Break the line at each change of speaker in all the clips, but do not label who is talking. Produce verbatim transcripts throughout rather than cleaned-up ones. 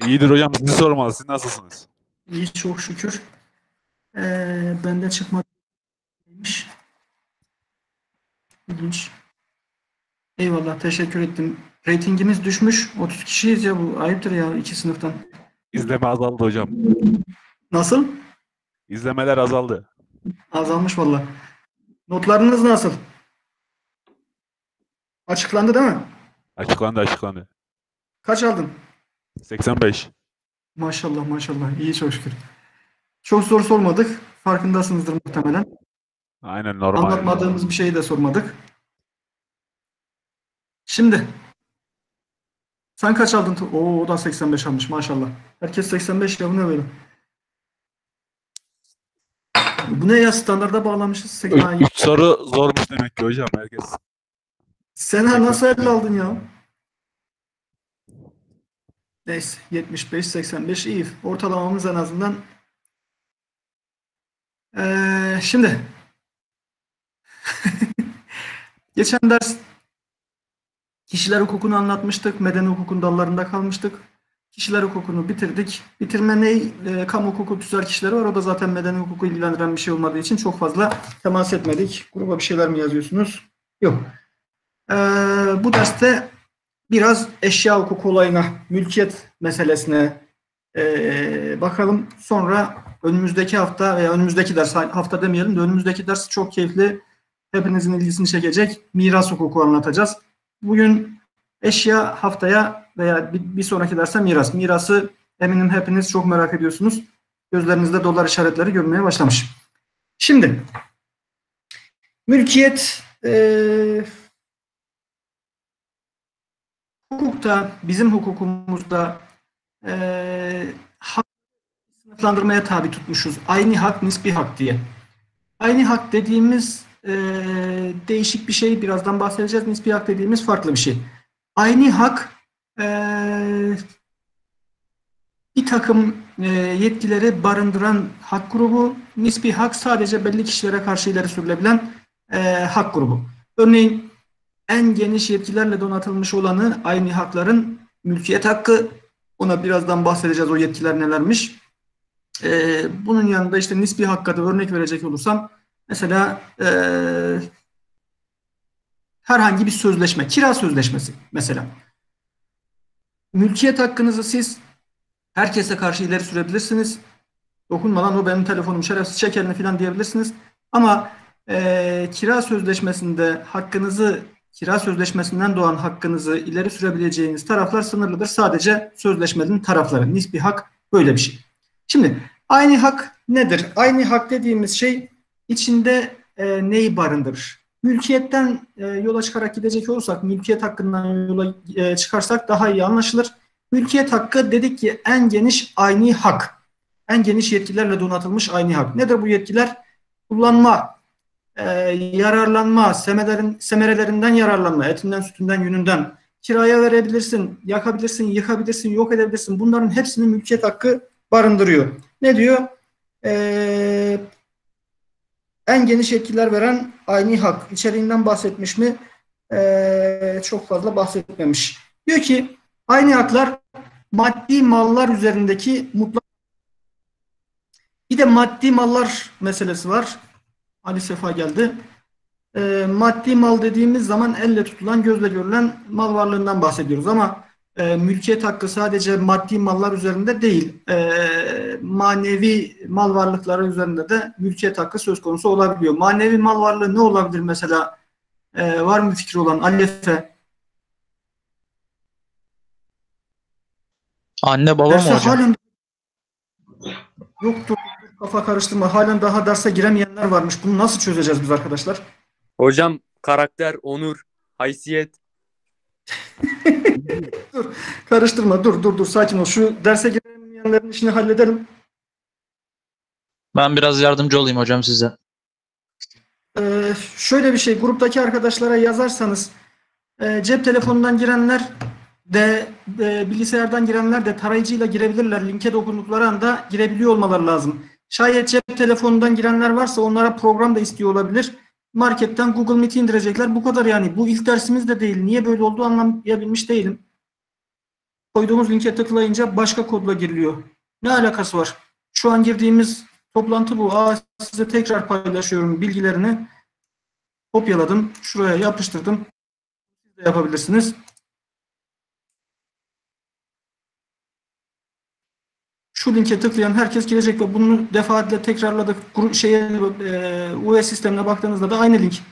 İyidir hocam. Sizi sormalı. Siz nasılsınız?
İyi çok şükür. Ee, bende çıkmamış. İlginç. Eyvallah teşekkür ettim. Ratingimiz düşmüş. otuz kişiyiz ya bu. Ayıptır ya iki sınıftan.
İzleme azaldı hocam.
Nasıl?
İzlemeler azaldı.
Azalmış valla. Notlarınız nasıl? Açıklandı değil mi?
Açıklandı açıklandı.
Kaç aldın?
seksen beş.
Maşallah maşallah. İyi çok şükür. Çok soru sormadık. Farkındasınızdır muhtemelen.
Aynen normal.
Anlatmadığımız bir şeyi de sormadık. Şimdi sen kaç aldın? Oo, o da seksen beş almış maşallah. Herkes seksen beş ya, bu ne böyle? Bu ne ya, standarda bağlamışız.
üç soru zormuş demek ki hocam herkes.
Sen ha nasıl elli aldın ya? Neyse yetmiş beş seksen beş iyi. Ortalamamız en azından. Ee, şimdi geçen ders kişiler hukukunu anlatmıştık. Medeni hukukun dallarında kalmıştık. Kişiler hukukunu bitirdik. Bitirme ne? E, kamu hukuku tüzel kişileri var. O da zaten medeni hukuku ilgilendiren bir şey olmadığı için çok fazla temas etmedik. Gruba bir şeyler mi yazıyorsunuz? Yok. Ee, bu derste biraz eşya hukuku olayına, mülkiyet meselesine e, bakalım. Sonra önümüzdeki hafta veya önümüzdeki ders, hafta demeyelim de önümüzdeki ders çok keyifli, hepinizin ilgisini çekecek miras hukuku anlatacağız. Bugün eşya, haftaya veya bir, bir sonraki derste miras. Mirası eminim hepiniz çok merak ediyorsunuz. Gözlerinizde dolar işaretleri görmeye başlamış. Şimdi mülkiyet e, hukukta, bizim hukukumuzda e, hak sınıflandırmaya tabi tutmuşuz. Aynı hak, nispi hak diye. Aynı hak dediğimiz e, değişik bir şey. Birazdan bahsedeceğiz. Nispi hak dediğimiz farklı bir şey. Aynı hak e, bir takım e, yetkileri barındıran hak grubu. Nispi hak sadece belli kişilere karşı ileri sürülebilen e, hak grubu. Örneğin en geniş yetkilerle donatılmış olanı aynı hakların mülkiyet hakkı. Ona birazdan bahsedeceğiz, o yetkiler nelermiş. Ee, bunun yanında işte nispi hakka da örnek verecek olursam mesela e, herhangi bir sözleşme, kira sözleşmesi mesela. Mülkiyet hakkınızı siz herkese karşı ileri sürebilirsiniz. Dokunmadan o benim telefonum, şerefsiz çek elini falan diyebilirsiniz. Ama e, kira sözleşmesinde hakkınızı, kira sözleşmesinden doğan hakkınızı ileri sürebileceğiniz taraflar sınırlıdır. Sadece sözleşmenin tarafları. Nispi hak böyle bir şey. Şimdi aynı hak nedir? Aynı hak dediğimiz şey içinde e, neyi barındırır? Mülkiyetten e, yola çıkarak gidecek olursak, mülkiyet hakkından yola e, çıkarsak daha iyi anlaşılır. Mülkiyet hakkı dedik ki en geniş aynı hak. En geniş yetkilerle donatılmış aynı hak. Nedir bu yetkiler? Kullanma, e, yararlanma, semelerin, semerelerinden yararlanma, etinden, sütünden, yününden. Kiraya verebilirsin, yakabilirsin, yıkabilirsin, yok edebilirsin. Bunların hepsini mülkiyet hakkı barındırıyor. Ne diyor? Ee, en geniş yetkiler veren aynı hak. İçeriğinden bahsetmiş mi? Ee, çok fazla bahsetmemiş. Diyor ki aynı haklar maddi mallar üzerindeki mutlak. Bir de maddi mallar meselesi var. Ali Sefa geldi. E, maddi mal dediğimiz zaman elle tutulan, gözle görülen mal varlığından bahsediyoruz ama e, mülkiyet hakkı sadece maddi mallar üzerinde değil, e, manevi mal varlıkları üzerinde de mülkiyet hakkı söz konusu olabiliyor. Manevi mal varlığı ne olabilir mesela? E, var mı fikri olan? Ali Efe.
Anne baba
Derse
mı hocam?
halen yoktur, kafa karıştırma. Halen daha derse giremeyenler varmış. Bunu nasıl çözeceğiz biz arkadaşlar?
Hocam karakter, onur, haysiyet.
Dur, karıştırma. Dur, dur, dur. Sakin ol. Şu derse giremeyenlerin işini halledelim.
Ben biraz yardımcı olayım hocam size.
Ee, şöyle bir şey, gruptaki arkadaşlara yazarsanız e, cep telefonundan girenler de e, bilgisayardan girenler de tarayıcıyla girebilirler. Linke dokundukları anda girebiliyor olmaları lazım. Şayet cep telefonundan girenler varsa onlara program da istiyor olabilir. Marketten Google Meet'i indirecekler. Bu kadar yani. Bu ilk dersimiz de değil. Niye böyle olduğu anlayabilmiş değilim. koyduğumuz linke tıklayınca başka kodla giriliyor. Ne alakası var? Şu an girdiğimiz toplantı bu. Aa, size tekrar paylaşıyorum bilgilerini. Kopyaladım. Şuraya yapıştırdım. Siz de yapabilirsiniz. Şu linke tıklayan herkes girecek ve bunu defaatle tekrarladık. Gru- Şeye, e, U E sistemine baktığınızda da aynı link.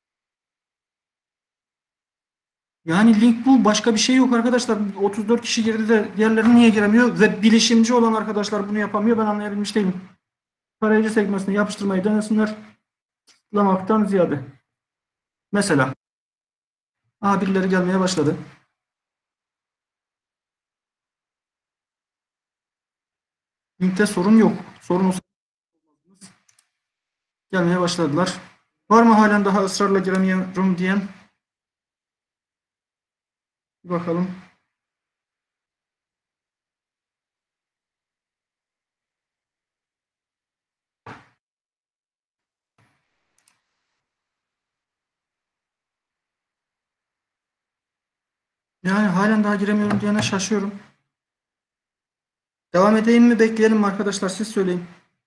Yani link bu. Başka bir şey yok arkadaşlar. otuz dört kişi girdi de diğerleri niye giremiyor? Ve bilişimci olan arkadaşlar bunu yapamıyor. Ben anlayabilmiş değilim. Tarayıcı sekmesine yapıştırmayı denesinler. Tıklamaktan ziyade. Mesela. Aa, birileri gelmeye başladı. Linkte sorun yok. Sorun olsa gelmeye başladılar. Var mı halen daha ısrarla giremiyorum diyen? Bir bakalım. Yani halen daha giremiyorum diyene şaşıyorum. Devam edeyim mi, bekleyelim mi arkadaşlar? Siz söyleyin.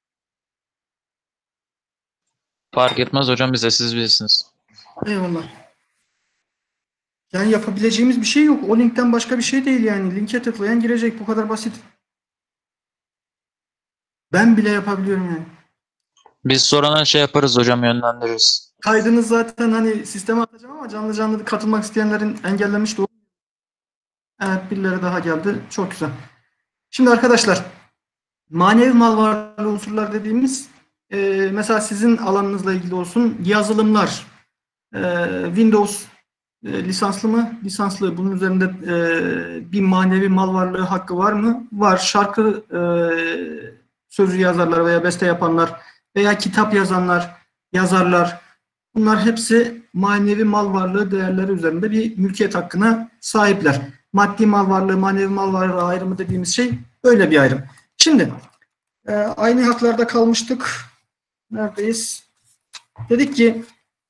Fark etmez hocam, bize siz bilirsiniz.
Eyvallah. Yani yapabileceğimiz bir şey yok. O linkten başka bir şey değil yani. Linke tıklayan girecek. Bu kadar basit. Ben bile yapabiliyorum yani.
Biz sorana şey yaparız hocam, yönlendiririz.
Kaydınız zaten hani sisteme atacağım ama canlı canlı katılmak isteyenlerin engellemişti. Evet, birileri daha geldi. Çok güzel. Şimdi arkadaşlar, manevi mal varlığı unsurlar dediğimiz e, mesela sizin alanınızla ilgili olsun yazılımlar, e, Windows e, lisanslı mı? Lisanslı. Bunun üzerinde e, bir manevi mal varlığı hakkı var mı? Var. Şarkı e, sözü yazarlar veya beste yapanlar veya kitap yazanlar, yazarlar. Bunlar hepsi manevi mal varlığı değerleri üzerinde bir mülkiyet hakkına sahipler. Maddi mal varlığı, manevi mal varlığı ayrımı dediğimiz şey böyle bir ayrım. Şimdi e, aynı haklarda kalmıştık. Neredeyiz? Dedik ki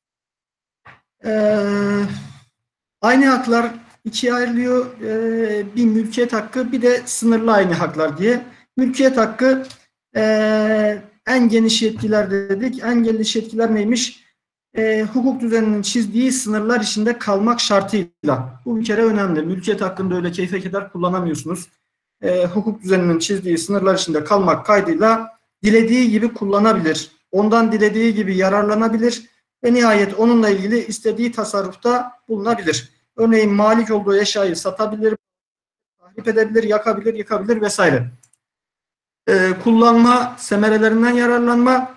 e, aynı haklar ikiye ayrılıyor. E, bir mülkiyet hakkı, bir de sınırlı aynı haklar diye. Mülkiyet hakkı e, en geniş yetkiler dedik. En geniş yetkiler neymiş? E, hukuk düzeninin çizdiği sınırlar içinde kalmak şartıyla. Bu bir kere önemli. Mülkiyet hakkında öyle keyfe keder kullanamıyorsunuz. E, hukuk düzeninin çizdiği sınırlar içinde kalmak kaydıyla dilediği gibi kullanabilir. Ondan dilediği gibi yararlanabilir ve nihayet onunla ilgili istediği tasarrufta bulunabilir. Örneğin malik olduğu eşyayı satabilir, tahrip edebilir, yakabilir, yıkabilir vesaire. E, kullanma, semerelerinden yararlanma,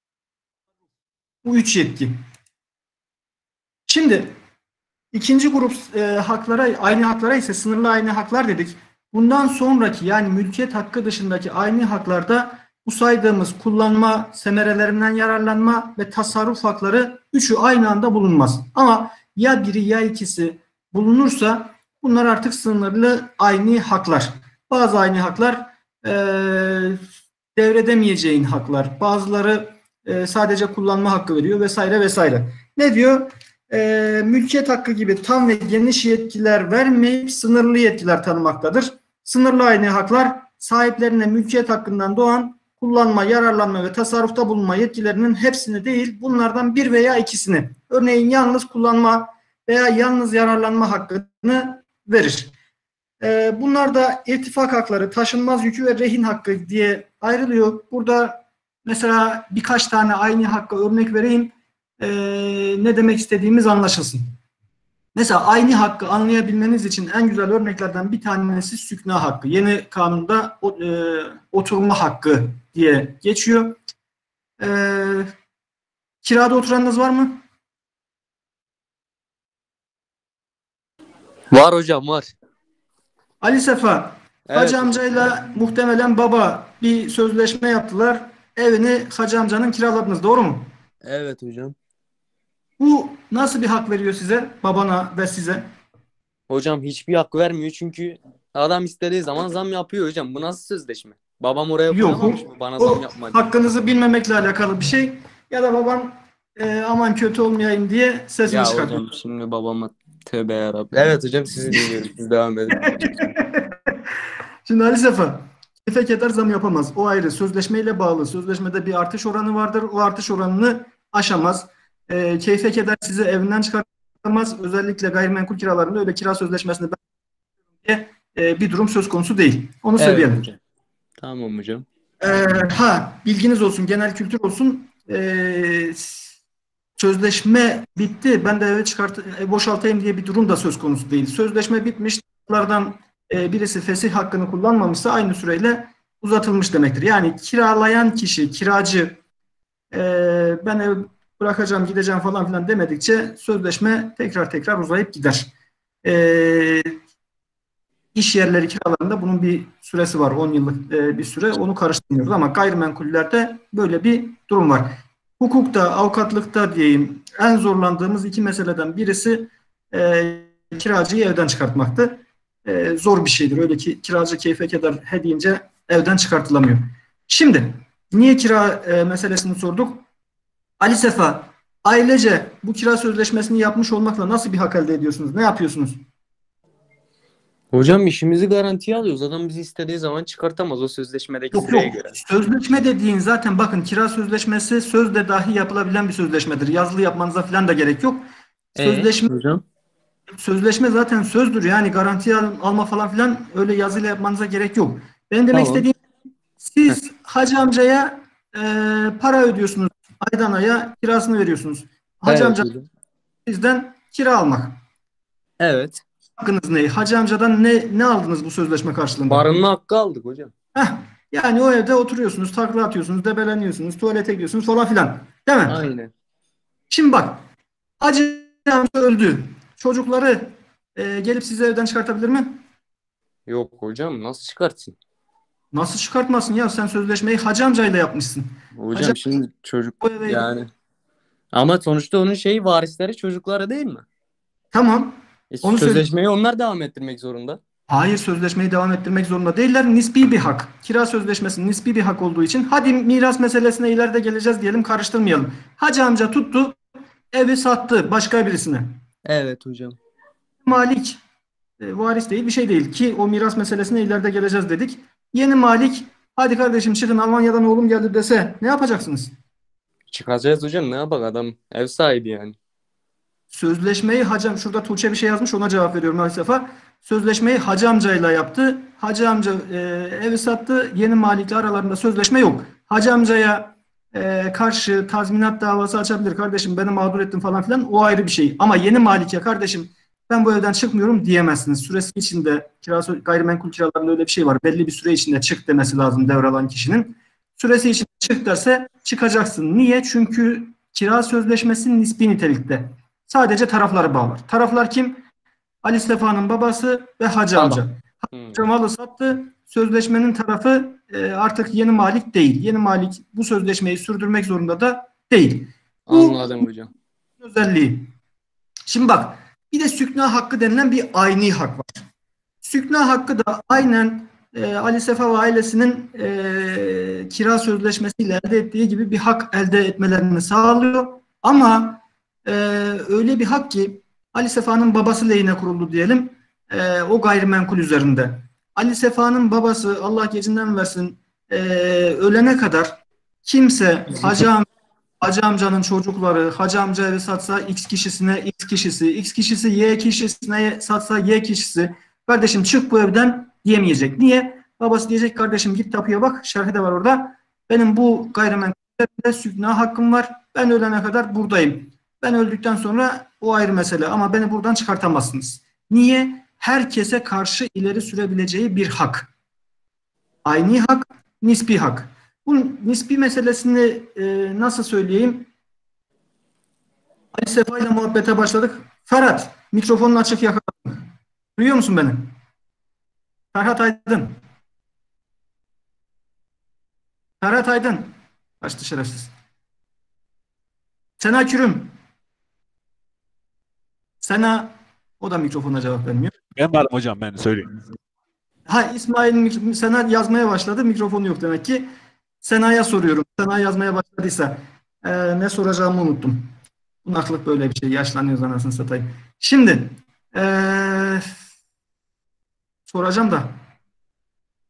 bu üç yetki. Şimdi ikinci grup e, haklara, aynı haklara ise sınırlı aynı haklar dedik. Bundan sonraki yani mülkiyet hakkı dışındaki aynı haklarda bu saydığımız kullanma, semerelerinden yararlanma ve tasarruf hakları üçü aynı anda bulunmaz. Ama ya biri ya ikisi bulunursa bunlar artık sınırlı aynı haklar. Bazı aynı haklar e, devredemeyeceğin haklar. Bazıları e, sadece kullanma hakkı veriyor vesaire vesaire. Ne diyor? E, mülkiyet hakkı gibi tam ve geniş yetkiler vermeyip sınırlı yetkiler tanımaktadır. Sınırlı aynı haklar sahiplerine mülkiyet hakkından doğan kullanma, yararlanma ve tasarrufta bulunma yetkilerinin hepsini değil, bunlardan bir veya ikisini, örneğin yalnız kullanma veya yalnız yararlanma hakkını verir. E, bunlar da irtifak hakları, taşınmaz yükü ve rehin hakkı diye ayrılıyor. Burada mesela birkaç tane aynı hakka örnek vereyim. Ee, ne demek istediğimiz anlaşılsın. Mesela aynı hakkı anlayabilmeniz için en güzel örneklerden bir tanesi sükna hakkı. Yeni kanunda e, oturma hakkı diye geçiyor. Ee, kirada oturanınız var mı?
Var hocam, var.
Ali Sefa,
Evet
Hacı
hocam.
amcayla muhtemelen baba bir sözleşme yaptılar. Evini Hacı amcanın kiraladınız, doğru mu?
Evet hocam.
Bu nasıl bir hak veriyor size, babana ve size?
Hocam hiçbir hak vermiyor çünkü adam istediği zaman zam yapıyor hocam. Bu nasıl sözleşme? Babam oraya
Yok,
koyamamış
o,
mı bana zam
o
yapma diye.
hakkınızı bilmemekle alakalı bir şey. Ya da baban e, aman kötü olmayayım diye sesini
Ya
çıkartıyor.
hocam şimdi babama tövbe yarabbim. Evet hocam, sizi dinliyorum. Siz devam edin.
Şimdi Ali Sefa, keyfe keder zam yapamaz. O ayrı. Sözleşmeyle bağlı. Sözleşmede bir artış oranı vardır. O artış oranını aşamaz. Ee, keyfe keder sizi evinden çıkartamaz. Özellikle gayrimenkul kiralarında öyle kira sözleşmesinde ben- e, bir durum söz konusu değil. Onu
Evet
söyleyelim.
hocam. Tamam hocam.
Ee, ha bilginiz olsun, genel kültür olsun. Ee, sözleşme bitti, ben de eve çıkart e, boşaltayım diye bir durum da söz konusu değil. Sözleşme bitmiş, taraflardan e, birisi fesih hakkını kullanmamışsa aynı süreyle uzatılmış demektir. Yani kiralayan kişi, kiracı e, ben ev bırakacağım, gideceğim falan filan demedikçe sözleşme tekrar tekrar uzayıp gider. E, İş yerleri kiralarında bunun bir süresi var. on yıllık e, bir süre. Onu karıştırmıyoruz ama gayrimenkullerde böyle bir durum var. Hukukta, avukatlıkta diyeyim en zorlandığımız iki meseleden birisi e, kiracıyı evden çıkartmaktı. E, zor bir şeydir. Öyle ki kiracı keyfe keder he deyince evden çıkartılamıyor. Şimdi niye kira e, meselesini sorduk? Ali Sefa, ailece bu kira sözleşmesini yapmış olmakla nasıl bir hak elde ediyorsunuz? Ne yapıyorsunuz?
Hocam işimizi garantiye alıyoruz. Adam bizi istediği zaman çıkartamaz o sözleşmedeki
Yok
süreye
yok.
göre.
Sözleşme dediğin zaten bakın kira sözleşmesi sözde dahi yapılabilen bir sözleşmedir. Yazılı yapmanıza falan da gerek yok.
E
Sözleşme
hocam?
sözleşme zaten sözdür. Yani garanti al- alma falan filan öyle yazıyla yapmanıza gerek yok. Benim demek
Tamam.
istediğim
Heh,
siz hacı amcaya e, para ödüyorsunuz. Aydan aya kirasını veriyorsunuz. Hacı
evet
amca
hocam.
sizden kira almak.
Evet.
Hakkınız ne? Hacı amcadan ne ne aldınız bu sözleşme karşılığında?
Barınma hakkı aldık hocam.
Heh, yani o evde oturuyorsunuz, takla atıyorsunuz, debeleniyorsunuz, tuvalete gidiyorsunuz falan filan. Değil mi?
Aynen.
Şimdi bak, Hacı amca öldü. Çocukları e, gelip sizi evden çıkartabilir mi?
Yok hocam nasıl çıkartsın?
Nasıl çıkartmasın ya? Sen sözleşmeyi Hacı amcayla yapmışsın. Hacı
Hocam şimdi çocuk
amca o eve...
yani. Ama sonuçta onun şeyi varisleri çocukları değil mi?
Tamam.
E,
Onu söyle.
sözleşmeyi onlar devam ettirmek zorunda.
Hayır, sözleşmeyi devam ettirmek zorunda değiller. Nispi bir hak. Kira sözleşmesi nispi bir hak olduğu için. Hadi miras meselesine ileride geleceğiz diyelim, karıştırmayalım. Hacı amca tuttu, evi sattı başka birisine.
Evet hocam.
Malik e, varis değil, bir şey değil ki o miras meselesine ileride geleceğiz dedik. Yeni Malik hadi kardeşim çıkın Almanya'dan oğlum geldi dese ne yapacaksınız?
Çıkacağız hocam ne yapak adam ev sahibi yani.
Sözleşmeyi hacı şurada Tuğçe bir şey yazmış, ona cevap veriyorum maalesef. Sözleşmeyi hacı amcayla yaptı. Hacı amca e, evi sattı. Yeni Malik'le aralarında sözleşme yok. Hacı amcaya e, karşı tazminat davası açabilir. Kardeşim beni mağdur ettin falan filan, o ayrı bir şey. Ama yeni Malik'e kardeşim ben bu evden çıkmıyorum diyemezsiniz. Süresi içinde kira, gayrimenkul kiralarında öyle bir şey var. Belli bir süre içinde çık demesi lazım devralan kişinin. Süresi içinde çık derse çıkacaksın. Niye? Çünkü kira sözleşmesi nispi nitelikte. Sadece tarafları bağlar. Taraflar kim? Ali Sefa'nın babası ve Hacı
Baba.
amca.
Hmm.
Hacı malı sattı. Sözleşmenin tarafı e, artık yeni malik değil. Yeni malik bu sözleşmeyi sürdürmek zorunda da değil. Bu
Anladım hocam.
özelliği. Şimdi bak, bir de sükna hakkı denilen bir ayni hak var. Sükna hakkı da aynen e, Ali Sefa ve ailesinin e, kira sözleşmesiyle elde ettiği gibi bir hak elde etmelerini sağlıyor. Ama e, öyle bir hak ki Ali Sefa'nın babası lehine kuruldu diyelim e, o gayrimenkul üzerinde. Ali Sefa'nın babası Allah gecinden versin e, ölene kadar kimse Hacı am Hacı amcanın çocukları Hacı amca evi satsa X kişisine X kişisi, X kişisi Y kişisine satsa Y kişisi kardeşim çık bu evden diyemeyecek. Niye? Babası diyecek kardeşim git tapuya bak. Şerhi de var orada. Benim bu gayrimenkulde sükna hakkım var. Ben ölene kadar buradayım. Ben öldükten sonra o ayrı mesele ama beni buradan çıkartamazsınız. Niye? Herkese karşı ileri sürebileceği bir hak. Aynı hak, nispi hak. Bu nispi meselesini e, nasıl söyleyeyim? Ali Sefa ile muhabbete başladık. Ferhat, mikrofonun açık yakaladım. Duyuyor musun beni? Ferhat Aydın. Ferhat Aydın. Kaçtı şerefsiz. Sena Kürüm. Sena, o da mikrofona cevap vermiyor.
Ben varım hocam, ben söyleyeyim.
Ha İsmail Sena yazmaya başladı. Mikrofonu yok demek ki. Sena'ya soruyorum. Sena yazmaya başladıysa e, ne soracağımı unuttum. Bu naklık böyle bir şey. Yaşlanıyoruz anasını satayım. Şimdi e, soracağım da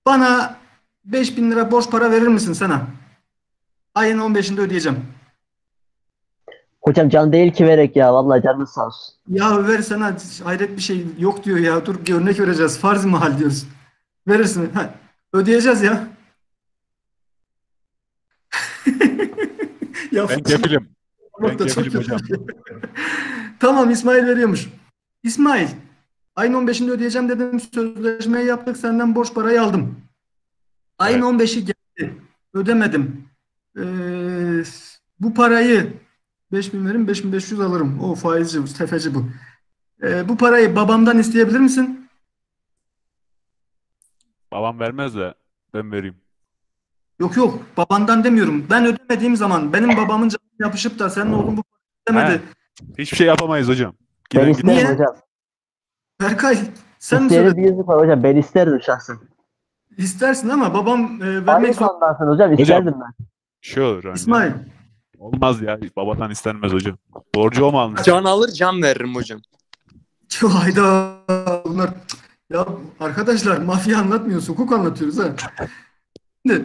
Bana beş bin lira borç para verir misin sana? Ayın on beşinde ödeyeceğim.
Hocam can değil ki verek ya. Vallahi canınız sağ olsun.
Ya ver sana, hayret bir şey yok diyor ya. Dur bir örnek vereceğiz. Farz mahal diyoruz. Verirsin. Ha, ödeyeceğiz ya. Ya
Ben kefilim. Ben
Bak da çok
kefilim hocam.
kötü. Tamam, İsmail veriyormuş. İsmail, ayın on beşinde ödeyeceğim dedim. Sözleşmeyi yaptık. Senden borç parayı aldım. Ayın
Evet.
on beşi geldi. Ödemedim. Ee, bu parayı beş bin verin, beş bin beş yüz alırım. O faizci, bu, tefeci bu. Ee, bu parayı babamdan isteyebilir misin?
Babam vermez de ben vereyim.
Yok yok, babandan demiyorum. Ben ödemediğim zaman benim babamın canına yapışıp da senin oğlun bu parayı ödemedi.
Hiçbir şey yapamayız hocam.
Ben
Giden
isterim
Niye?
hocam.
Berkay, sen mi
İsteyeri
söyledin?
bir yüzlük var hocam. Ben isterdim şahsen.
İstersin ama babam e, vermek
Aynı
zor.
konudansın hocam. İsterdim ben.
şey olur hani.
İsmail,
Olmaz ya. Babadan istenmez hocam. Borcu o mu almış?
Can alır can veririm hocam.
hayda bunlar. Ya arkadaşlar, mafya anlatmıyoruz, hukuk anlatıyoruz ha. Şimdi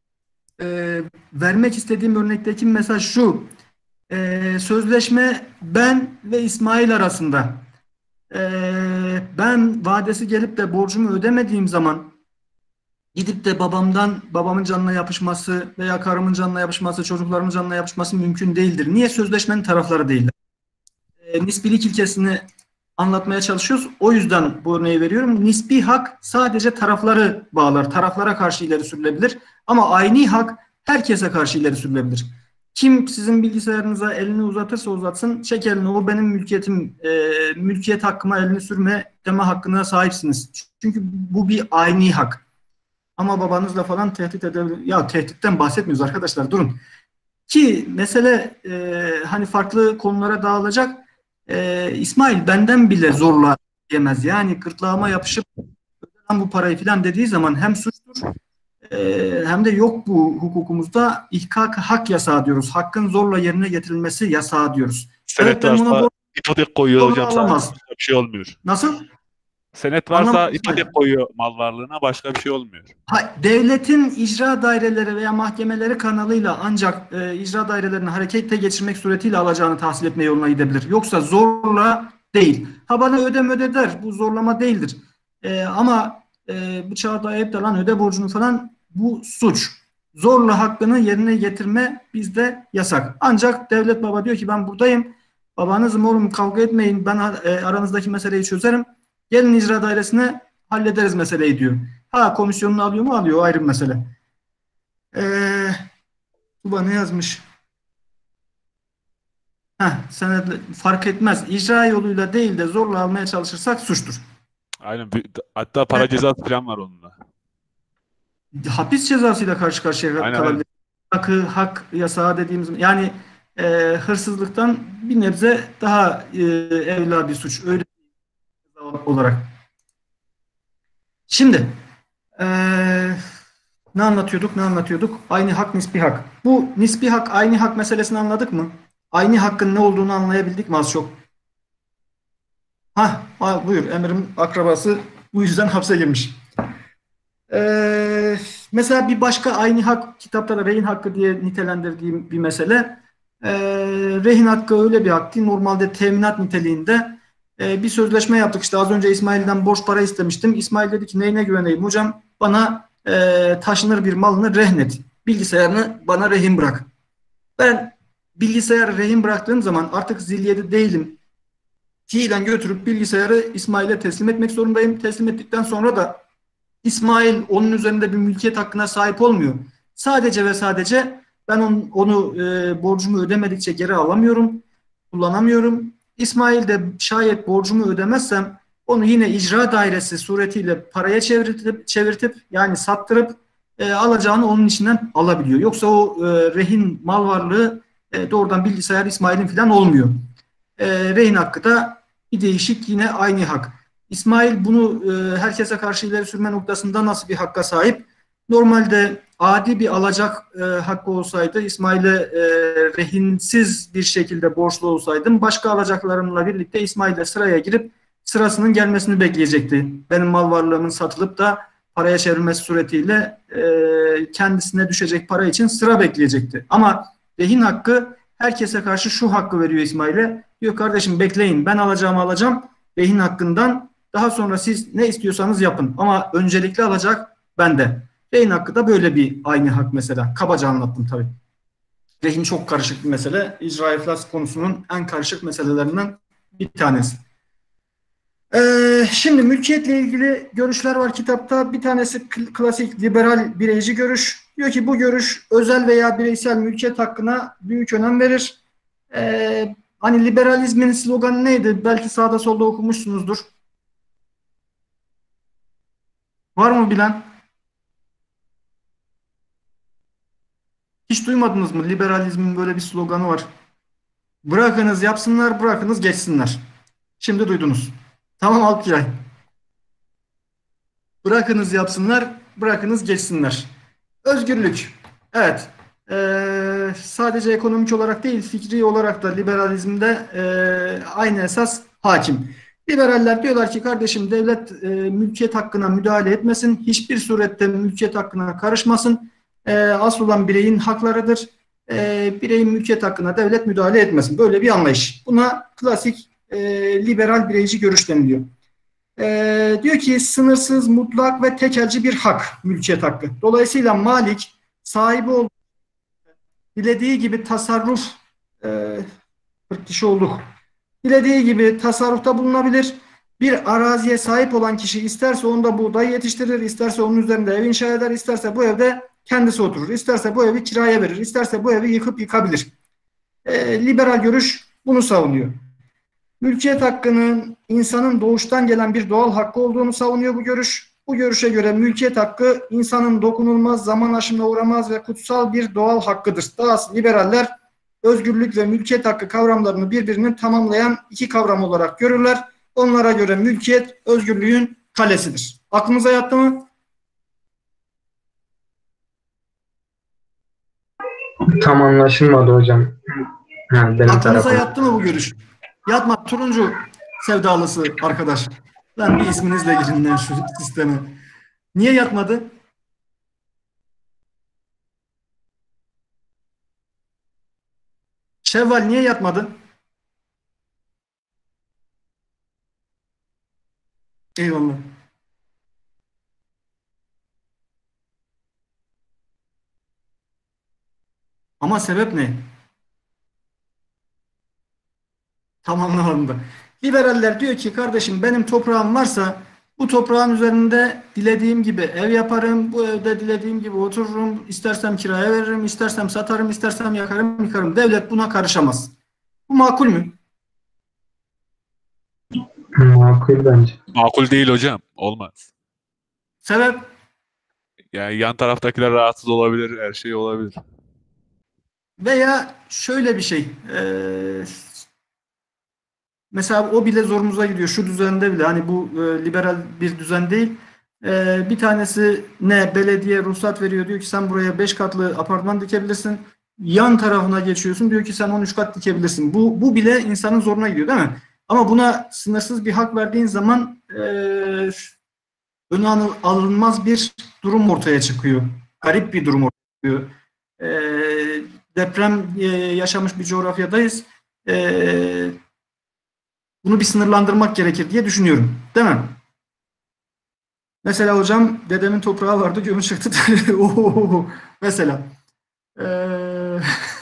e, vermek istediğim örnekteki mesaj şu. E, sözleşme ben ve İsmail arasında. E, ben vadesi gelip de borcumu ödemediğim zaman gidip de babamdan babamın canına yapışması veya karımın canına yapışması, çocuklarımın canına yapışması mümkün değildir. Niye? Sözleşmenin tarafları değiller. E, nispilik ilkesini anlatmaya çalışıyoruz. O yüzden bu örneği veriyorum. Nispi hak sadece tarafları bağlar. Taraflara karşı ileri sürülebilir. Ama ayni hak herkese karşı ileri sürülebilir. Kim sizin bilgisayarınıza elini uzatırsa uzatsın, çek elini, o benim mülkiyetim, e, mülkiyet hakkıma elini sürme deme hakkına sahipsiniz. Çünkü bu bir ayni hak. Ama babanızla falan tehdit edebilir. Ya tehditten bahsetmiyoruz arkadaşlar, durun. Ki mesele e, hani farklı konulara dağılacak. E, İsmail benden bile zorla diyemez. Yani gırtlağıma yapışıp ödenen bu parayı falan dediği zaman hem suçtur e, hem de yok bu hukukumuzda ihkak hak yasağı diyoruz. Hakkın zorla yerine getirilmesi yasağı diyoruz. Evet,
Senet
ben buna
varsa
borç
ipotek koyuyor
zorla
hocam. Sana
alamaz.
başka bir şey olmuyor.
Nasıl?
Senet varsa
Anlamadım.
ipotek koyuyor mal varlığına, başka bir şey olmuyor.
Ha, devletin icra daireleri veya mahkemeleri kanalıyla ancak e, icra dairelerini harekete geçirmek suretiyle alacağını tahsil etme yoluna gidebilir. Yoksa zorla değil. Ha, bana ödem öde der. Bu zorlama değildir. E, ama e, bıçağı dayayıp da lan öde borcunu falan, bu suç. Zorla hakkını yerine getirme bizde yasak. Ancak devlet baba diyor ki ben buradayım. Babanızım oğlum, kavga etmeyin. Ben e, aranızdaki meseleyi çözerim. Gelin icra dairesine, hallederiz meseleyi diyor. Ha, komisyonunu alıyor mu? Alıyor. O ayrı bir mesele. Ee, Tuba ne yazmış? Heh, senet fark etmez. İcra yoluyla değil de zorla almaya çalışırsak suçtur.
Aynen. Bir- Hatta para
Evet.
cezası falan var onunla.
Hapis cezasıyla karşı karşıya
Aynen,
kalabilir. Hakkı, hak yasağı dediğimiz, yani e, hırsızlıktan bir nebze daha e, evla bir suç. Öyle olarak. Şimdi eee ne anlatıyorduk, ne anlatıyorduk? Aynı hak, nispi hak. Bu nispi hak, aynı hak meselesini anladık mı? Aynı hakkın ne olduğunu anlayabildik mi az çok? Hah, al, buyur. Emr'in akrabası bu yüzden hapse girmiş. Ee, mesela bir başka aynı hak, kitapta da rehin hakkı diye nitelendirdiğim bir mesele. Ee, rehin hakkı öyle bir hak ki normalde teminat niteliğinde e, bir sözleşme yaptık. İşte az önce İsmail'den borç para istemiştim. İsmail dedi ki neyine güveneyim hocam? Bana e, taşınır bir malını rehnet. Bilgisayarını bana rehin bırak. Ben bilgisayarı rehin bıraktığım zaman artık zilyede değilim. Fiilen götürüp bilgisayarı İsmail'e teslim etmek zorundayım. Teslim ettikten sonra da İsmail onun üzerinde bir mülkiyet hakkına sahip olmuyor. Sadece ve sadece ben onu, onu e, borcumu ödemedikçe geri alamıyorum, kullanamıyorum. İsmail de şayet borcumu ödemezsem onu yine icra dairesi suretiyle paraya çevirtip, çevirtip yani sattırıp e, alacağını onun içinden alabiliyor. Yoksa o e, rehin mal varlığı e, doğrudan bilgisayar İsmail'in falan olmuyor. E, rehin hakkı da bir değişik, yine aynı hak. İsmail bunu e, herkese karşı ileri sürme noktasında nasıl bir hakka sahip? Normalde adi bir alacak e, hakkı olsaydı, İsmail'e e, rehinsiz bir şekilde borçlu olsaydım, başka alacaklarımla birlikte İsmail'le sıraya girip sırasının gelmesini bekleyecekti. Benim mal varlığımın satılıp da paraya çevrilmesi suretiyle e, kendisine düşecek para için sıra bekleyecekti. Ama rehin hakkı herkese karşı şu hakkı veriyor İsmail'e. Diyor kardeşim bekleyin, ben alacağımı alacağım rehin hakkından, daha sonra siz ne istiyorsanız yapın ama öncelikli alacak bende. Rehin hakkı da böyle bir aynı hak mesela. Kabaca anlattım tabii. Rehin çok karışık bir mesele. İcra iflas konusunun en karışık meselelerinden bir tanesi. Ee, şimdi mülkiyetle ilgili görüşler var kitapta. Bir tanesi klasik liberal bireyci görüş. Diyor ki bu görüş özel veya bireysel mülkiyet hakkına büyük önem verir. Ee, hani liberalizmin sloganı neydi? Belki sağda solda okumuşsunuzdur. Var mı bilen? Hiç duymadınız mı? Liberalizmin böyle bir sloganı var. Bırakınız yapsınlar, bırakınız geçsinler. Şimdi duydunuz. Tamam Alpkiray. Bırakınız yapsınlar, bırakınız geçsinler. Özgürlük. Evet. Ee, sadece ekonomik olarak değil, fikri olarak da liberalizmde e, aynı esas hakim. Liberaller diyorlar ki kardeşim devlet e, mülkiyet hakkına müdahale etmesin, hiçbir surette mülkiyet hakkına karışmasın. E, asıl olan bireyin haklarıdır. E, bireyin mülkiyet hakkına devlet müdahale etmesin. Böyle bir anlayış. Buna klasik e, liberal bireyci görüş deniliyor. E, diyor ki sınırsız, mutlak ve tekelci bir hak, mülkiyet hakkı. Dolayısıyla malik sahibi olduğu, dilediği gibi tasarruf, e, kırk kişi olduk, dilediği gibi tasarrufta bulunabilir. Bir araziye sahip olan kişi isterse onda buğday yetiştirir, isterse onun üzerinde ev inşa eder, isterse bu evde kendisi oturur, isterse bu evi kiraya verir, isterse bu evi yıkıp yıkabilir. E, liberal görüş bunu savunuyor. Mülkiyet hakkının insanın doğuştan gelen bir doğal hakkı olduğunu savunuyor bu görüş. Bu görüşe göre mülkiyet hakkı insanın dokunulmaz, zaman aşımına uğramaz ve kutsal bir doğal hakkıdır. Daha liberaller özgürlük ve mülkiyet hakkı kavramlarını birbirini tamamlayan iki kavram olarak görürler. Onlara göre mülkiyet özgürlüğün kalesidir. Aklınıza yattı mı?
Tam anlaşılmadı hocam. Ha, benim
Aklınıza
tarafım.
yattı mı bu görüş? Yatma turuncu sevdalısı arkadaş. Lan bir isminizle girin lan şu sisteme. Niye yatmadı? Şevval niye yatmadı? Eyvallah. Ama sebep ne? Tam anlamadım. Liberaller diyor ki kardeşim benim toprağım varsa bu toprağın üzerinde dilediğim gibi ev yaparım. Bu evde dilediğim gibi otururum. İstersem kiraya veririm, istersem satarım, istersem yakarım, yıkarım. Devlet buna karışamaz. Bu makul mü?
Makul bence.
Makul değil hocam. Olmaz.
Sebep?
Yani yan taraftakiler rahatsız olabilir. Her şey olabilir.
Veya şöyle bir şey. Ee, mesela o bile zorumuza gidiyor. Şu düzende bile hani bu e, liberal bir düzen değil. E, bir tanesi ne belediye ruhsat veriyor. Diyor ki sen buraya beş katlı apartman dikebilirsin. Yan tarafına geçiyorsun. Diyor ki sen on üç kat dikebilirsin. Bu, bu bile insanın zoruna gidiyor değil mi? Ama buna sınırsız bir hak verdiğin zaman e, önü alınmaz bir durum ortaya çıkıyor. Garip bir durum ortaya çıkıyor. E, deprem e, yaşamış bir coğrafyadayız. E, bunu bir sınırlandırmak gerekir diye düşünüyorum. Değil mi? Mesela hocam dedemin toprağı vardı, gömü çıktı. Mesela. Ee,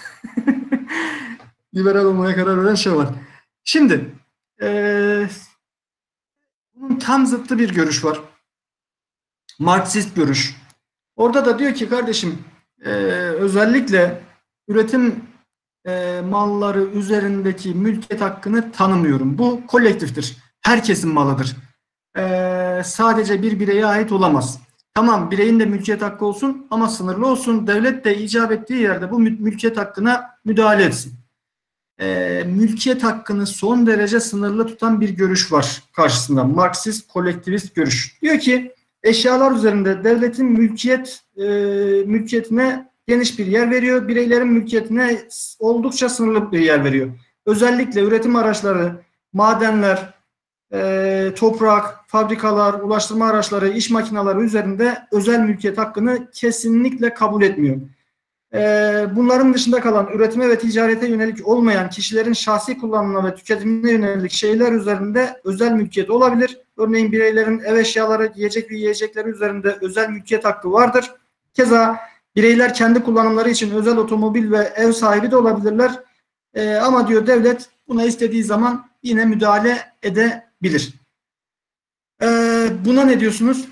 liberal olmaya karar veren şey var. Şimdi ee, bunun tam zıttı bir görüş var. Marksist görüş. Orada da diyor ki kardeşim ee, özellikle üretim e, malları üzerindeki mülkiyet hakkını tanımıyorum. Bu kolektiftir. Herkesin malıdır. E, sadece bir bireye ait olamaz. Tamam bireyin de mülkiyet hakkı olsun ama sınırlı olsun. Devlet de icap ettiği yerde bu mülkiyet hakkına müdahale etsin. E, mülkiyet hakkını son derece sınırlı tutan bir görüş var karşısında. Marksist kolektivist görüş. Diyor ki eşyalar üzerinde devletin mülkiyet e, mülkiyetine geniş bir yer veriyor. Bireylerin mülkiyetine oldukça sınırlı bir yer veriyor. Özellikle üretim araçları, madenler, e, toprak, fabrikalar, ulaştırma araçları, iş makineleri üzerinde özel mülkiyet hakkını kesinlikle kabul etmiyor. E, bunların dışında kalan üretime ve ticarete yönelik olmayan kişilerin şahsi kullanımına ve tüketimine yönelik şeyler üzerinde özel mülkiyet olabilir. Örneğin bireylerin ev eşyaları, yiyecek ve yiyecekleri üzerinde özel mülkiyet hakkı vardır. Keza bireyler kendi kullanımları için özel otomobil ve ev sahibi de olabilirler. E, ama diyor devlet buna istediği zaman yine müdahale edebilir. E, buna ne diyorsunuz?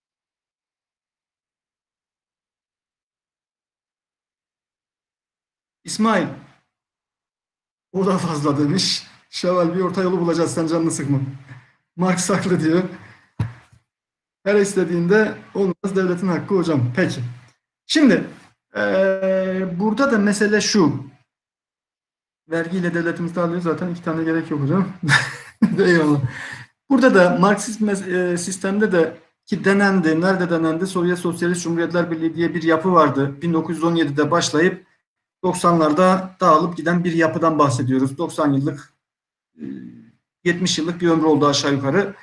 İsmail. O da fazla demiş. Şevval bir orta yolu bulacağız, sen canını sıkma. Marx haklı diyor. Her istediğinde olmaz, devletin hakkı hocam. Peki. Şimdi ee, burada da mesele şu. Vergiyle devletimiz alıyor zaten, iki tane gerek yok hocam. Eyvallah. Burada da Marksist e, sistemde de ki denendi, nerede denendi? Sovyet Sosyalist Cumhuriyetler Birliği diye bir yapı vardı. bin dokuz yüz on yedide başlayıp doksanlarda dağılıp giden bir yapıdan bahsediyoruz. doksan yıllık, yetmiş yıllık bir ömrü oldu aşağı yukarı.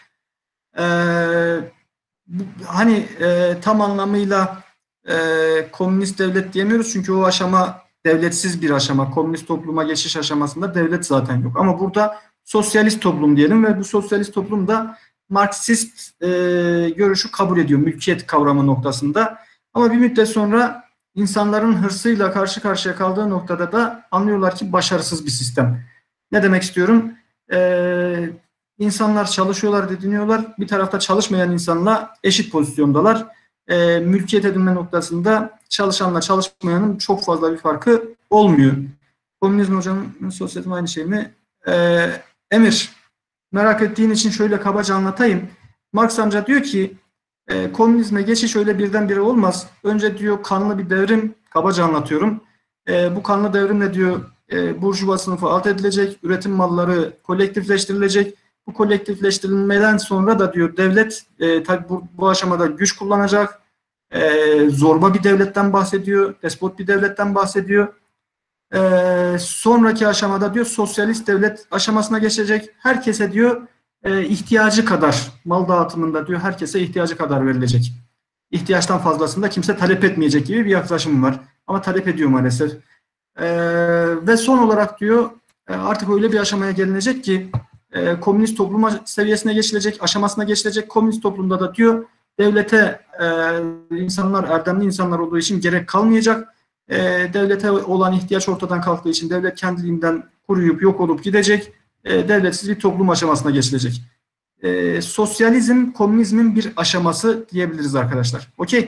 Ee, bu, hani e, tam anlamıyla e, komünist devlet diyemiyoruz çünkü o aşama devletsiz bir aşama. Komünist topluma geçiş aşamasında devlet zaten yok. Ama burada sosyalist toplum diyelim ve bu sosyalist toplum da Marksist e, görüşü kabul ediyor mülkiyet kavramı noktasında. Ama bir müddet sonra insanların hırsıyla karşı karşıya kaldığı noktada da anlıyorlar ki başarısız bir sistem. Ne demek istiyorum? Ee, insanlar çalışıyorlar, didiniyorlar. Bir tarafta çalışmayan insanla eşit pozisyondalar. Ee, mülkiyet edinme noktasında çalışanla çalışmayanın çok fazla bir farkı olmuyor. Komünizm hocam, sosyalizm aynı şey mi? Ee, Emir, merak ettiğin için şöyle kabaca anlatayım. Marx amca diyor ki E, komünizme geçiş öyle birdenbire olmaz. Önce diyor kanlı bir devrim, kabaca anlatıyorum. E, bu kanlı devrimle diyor e, burjuva sınıfı alt edilecek, üretim malları kolektifleştirilecek. Bu kolektifleştirilmeden sonra da diyor devlet e, tabii bu, bu aşamada güç kullanacak. E, zorba bir devletten bahsediyor, despot bir devletten bahsediyor. E, sonraki aşamada diyor sosyalist devlet aşamasına geçecek. Herkese diyor E, ihtiyacı kadar mal dağıtımında diyor herkese ihtiyacı kadar verilecek. İhtiyaçtan fazlasını da kimse talep etmeyecek gibi bir yaklaşım var. Ama talep ediyor maalesef. E, ve son olarak diyor e, artık öyle bir aşamaya gelinecek ki e, komünist topluma seviyesine geçilecek, aşamasına geçilecek. Komünist toplumda da diyor devlete e, insanlar erdemli insanlar olduğu için gerek kalmayacak. E, devlete olan ihtiyaç ortadan kalktığı için devlet kendiliğinden kuruyup yok olup gidecek. E, devletsiz bir toplum aşamasına geçilecek. E, sosyalizm, komünizmin bir aşaması diyebiliriz arkadaşlar. Okey.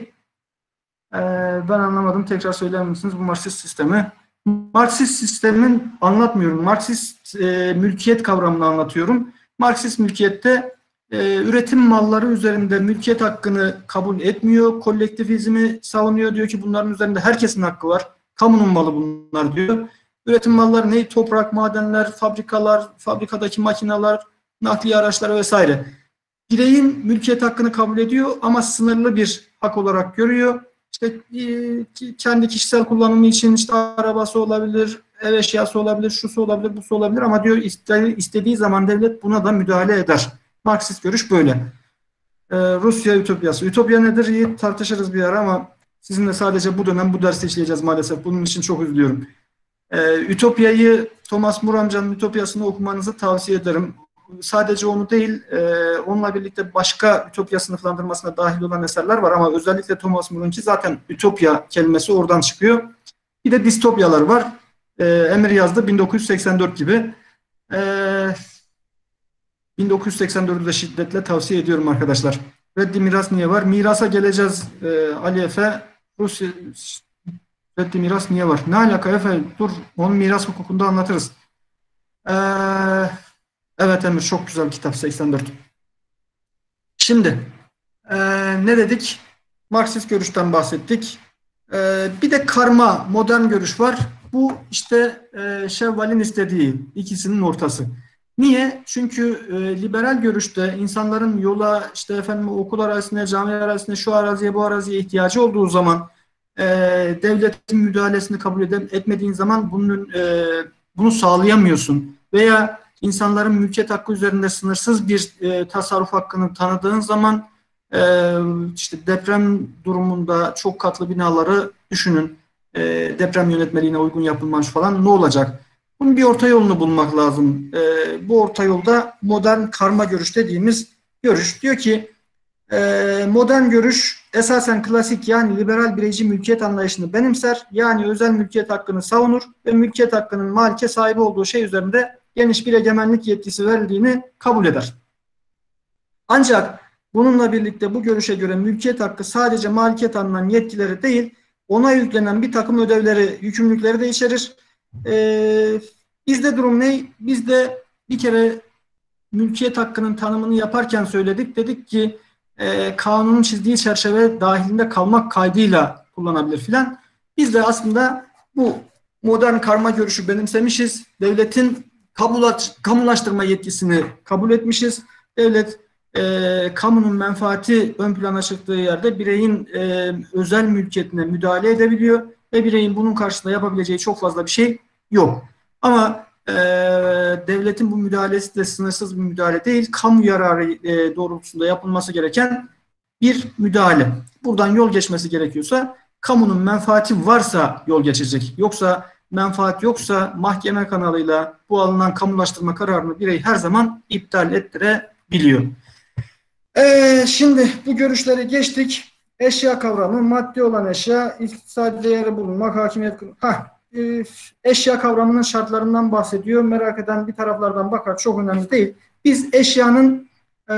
E, ben anlamadım. Tekrar söyler misiniz bu Marksist sistemi? Marksist sistemin anlatmıyorum. Marksist e, mülkiyet kavramını anlatıyorum. Marksist mülkiyette e, üretim malları üzerinde mülkiyet hakkını kabul etmiyor. Kolektivizmi savunuyor. Diyor ki bunların üzerinde herkesin hakkı var. Kamunun malı bunlar diyor. Üretim malları ne? Toprak, madenler, fabrikalar, fabrikadaki makineler, nakliye araçları vesaire. Bireyin mülkiyet hakkını kabul ediyor ama sınırlı bir hak olarak görüyor. İşte e, kendi kişisel kullanımı için işte arabası olabilir, ev eşyası olabilir, şusu olabilir, busu olabilir ama diyor iste, istediği zaman devlet buna da müdahale eder. Marksist görüş böyle. Ee, Rusya ütopyası. Ütopya nedir? İyi tartışırız bir ara ama sizinle sadece bu dönem bu dersi işleyeceğiz maalesef. Bunun için çok üzülüyorum. Ee, Ütopya'yı, Thomas More amcanın Ütopyasını okumanızı tavsiye ederim. Sadece onu değil, e, onunla birlikte başka Ütopya sınıflandırmasına dahil olan eserler var ama özellikle Thomas More'unki zaten Ütopya kelimesi oradan çıkıyor. Bir de distopyalar var. E, Emir yazdı bin dokuz yüz seksen dört gibi. E, bin dokuz yüz seksen dördü de şiddetle tavsiye ediyorum arkadaşlar. Reddi miras niye var? Mirasa geleceğiz e, Ali Efe. Rusya reddi miras niye var? Ne alaka Efe? Dur, onu miras hukukunda anlatırız. Ee, evet Emir, çok güzel bir kitap seksen dört. Şimdi e, ne dedik? Marksist görüşten bahsettik. E, bir de karma, modern görüş var. Bu işte e, Şevval'in istediği ikisinin ortası. Niye? Çünkü e, liberal görüşte insanların yola, işte efendim okul arazisine, cami arazisine, şu araziye, bu araziye ihtiyacı olduğu zaman e, devletin müdahalesini kabul eden, etmediğin zaman bunun e, bunu sağlayamıyorsun. Veya insanların mülkiyet hakkı üzerinde sınırsız bir e, tasarruf hakkını tanıdığın zaman e, işte deprem durumunda çok katlı binaları düşünün. E, deprem yönetmeliğine uygun yapılmış falan ne olacak? Bunun bir orta yolunu bulmak lazım. E, bu orta yolda modern karma görüş dediğimiz görüş. Diyor ki e, modern görüş esasen klasik yani liberal bireyci mülkiyet anlayışını benimser. Yani özel mülkiyet hakkını savunur ve mülkiyet hakkının malike sahibi olduğu şey üzerinde geniş bir egemenlik yetkisi verildiğini kabul eder. Ancak bununla birlikte bu görüşe göre mülkiyet hakkı sadece malikiyet alınan yetkileri değil, ona yüklenen bir takım ödevleri, yükümlülükleri de içerir. Ee, bizde durum ne? Bizde bir kere mülkiyet hakkının tanımını yaparken söyledik. Dedik ki e, kanunun çizdiği çerçeve dahilinde kalmak kaydıyla kullanabilir filan. Biz de aslında bu modern karma görüşü benimsemişiz. Devletin kabulaş, kamulaştırma yetkisini kabul etmişiz. Devlet e, kamunun menfaati ön plana çıktığı yerde bireyin e, özel mülkiyetine müdahale edebiliyor ve bireyin bunun karşısında yapabileceği çok fazla bir şey yok. Ama e, devletin bu müdahalesi de sınırsız bir müdahale değil, kamu yararı e, doğrultusunda yapılması gereken bir müdahale. Buradan yol geçmesi gerekiyorsa kamunun menfaati varsa yol geçecek. Yoksa menfaat yoksa mahkeme kanalıyla bu alınan kamulaştırma kararını birey her zaman iptal ettirebiliyor. Ee, şimdi bu görüşleri geçtik. Eşya kavramı, maddi olan eşya, iktisadi değeri bulunmak, hakimiyet... Heh, e, eşya kavramının şartlarından bahsediyor. Merak eden bir taraflardan bakar, çok önemli değil. Biz eşyanın e,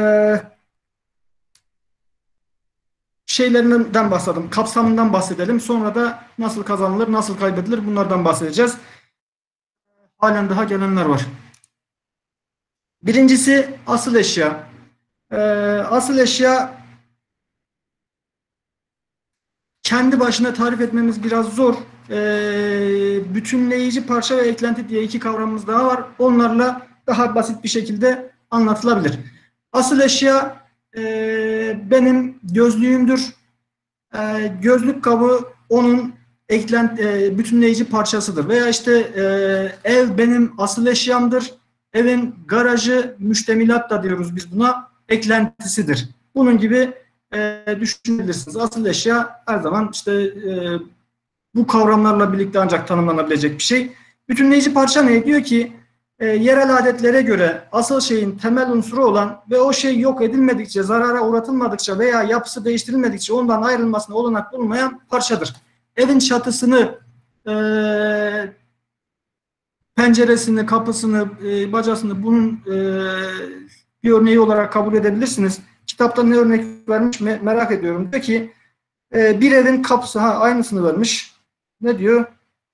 şeylerinden bahsedelim, kapsamından bahsedelim. Sonra da nasıl kazanılır, nasıl kaybedilir bunlardan bahsedeceğiz. Halen daha gelenler var. Birincisi asıl eşya. Ee, asıl eşya kendi başına tarif etmemiz biraz zor. Ee, bütünleyici parça ve eklenti diye iki kavramımız daha var. Onlarla daha basit bir şekilde anlatılabilir. Asıl eşya e, benim gözlüğümdür. E, gözlük kabı onun eklent, e, bütünleyici parçasıdır. Veya işte e, ev benim asıl eşyamdır. Evin garajı müştemilat da diyoruz biz buna. Eklentisidir. Bunun gibi e, düşünebilirsiniz. Asıl eşya her zaman işte e, bu kavramlarla birlikte ancak tanımlanabilecek bir şey. Bütünleyici parça ne? Diyor ki e, yerel adetlere göre asıl şeyin temel unsuru olan ve o şey yok edilmedikçe, zarara uğratılmadıkça veya yapısı değiştirilmedikçe ondan ayrılmasına olanak bulunmayan parçadır. Evin çatısını, e, penceresini, kapısını, e, bacasını bunun e, bir örneği olarak kabul edebilirsiniz. Kitapta ne örnek vermiş me merak ediyorum. Diyor ki e, bir evin kapısı, ha aynısını vermiş. Ne diyor?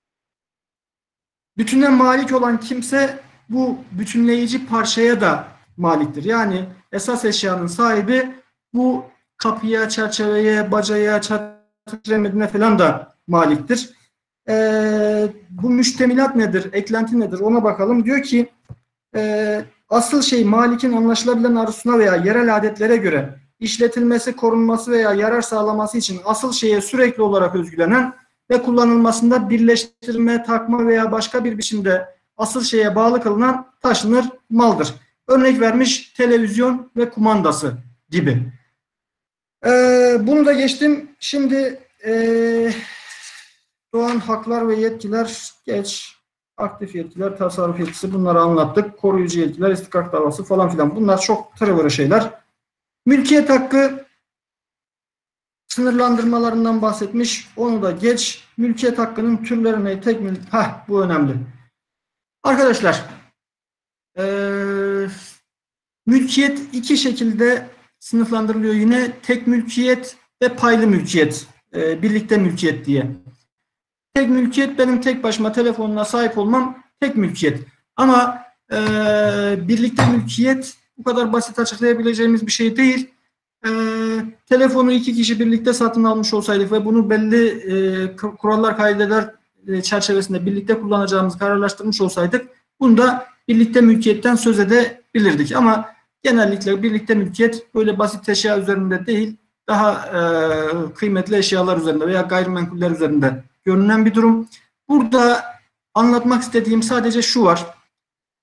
Bütüne malik olan kimse bu bütünleyici parçaya da maliktir. Yani esas eşyanın sahibi bu kapıya, çerçeveye, bacaya, çatı falan da maliktir. Ee, bu müştemilat nedir? Eklenti nedir? Ona bakalım. Diyor ki e, asıl şey malikin anlaşılabilen arzusuna veya yerel adetlere göre işletilmesi, korunması veya yarar sağlaması için asıl şeye sürekli olarak özgülenen ve kullanılmasında birleştirme, takma veya başka bir biçimde asıl şeye bağlı kılınan taşınır maldır. Örnek vermiş televizyon ve kumandası gibi. Ee, bunu da geçtim. Şimdi ee, doğan haklar ve yetkiler geç. Aktif yetkiler, tasarruf yetkisi bunları anlattık. Koruyucu yetkiler, istikrar davası falan filan. Bunlar çok tırıvırı şeyler. Mülkiyet hakkı sınırlandırmalarından bahsetmiş. Onu da geç. Mülkiyet hakkının türlerine tek mülk... Heh, bu önemli. Arkadaşlar ee, mülkiyet iki şekilde sınıflandırılıyor yine. Tek mülkiyet ve paylı mülkiyet. E, birlikte mülkiyet diye. Tek mülkiyet benim tek başıma telefonuna sahip olmam tek mülkiyet. Ama e, birlikte mülkiyet bu kadar basit açıklayabileceğimiz bir şey değil. E, telefonu iki kişi birlikte satın almış olsaydık ve bunu belli e, kurallar, kaideler e, çerçevesinde birlikte kullanacağımızı kararlaştırmış olsaydık bunda birlikte mülkiyetten söz edebilirdik. Ama genellikle birlikte mülkiyet böyle basit eşya üzerinde değil, daha e, kıymetli eşyalar üzerinde veya gayrimenkuller üzerinde görünen bir durum. Burada anlatmak istediğim sadece şu var.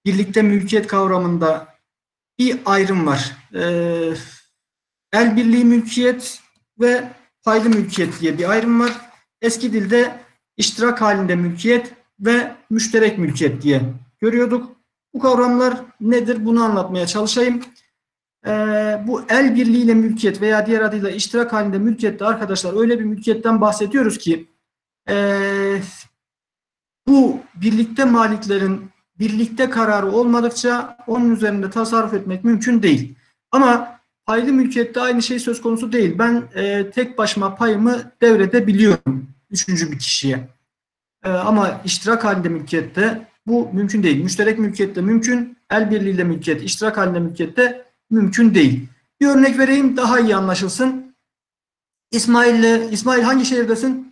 birlikte mülkiyet kavramında bir ayrım var. Ee, el birliği mülkiyet ve paylı mülkiyet diye bir ayrım var. Eski dilde iştirak halinde mülkiyet ve müşterek mülkiyet diye görüyorduk. Bu kavramlar nedir? Bunu anlatmaya çalışayım. Ee, bu el birliğiyle mülkiyet veya diğer adıyla iştirak halinde mülkiyette arkadaşlar öyle bir mülkiyetten bahsediyoruz ki ee, bu birlikte maliklerin birlikte kararı olmadıkça onun üzerinde tasarruf etmek mümkün değil. Ama paylı mülkiyette aynı şey söz konusu değil. Ben e, tek başıma payımı devredebiliyorum üçüncü bir kişiye. E, ama iştirak halinde mülkiyette bu mümkün değil. Müşterek mülkiyette mümkün, el birliğiyle mülkiyet, iştirak halinde mülkiyette mümkün değil. Bir örnek vereyim daha iyi anlaşılsın. İsmail'le İsmail hangi şehirdesin?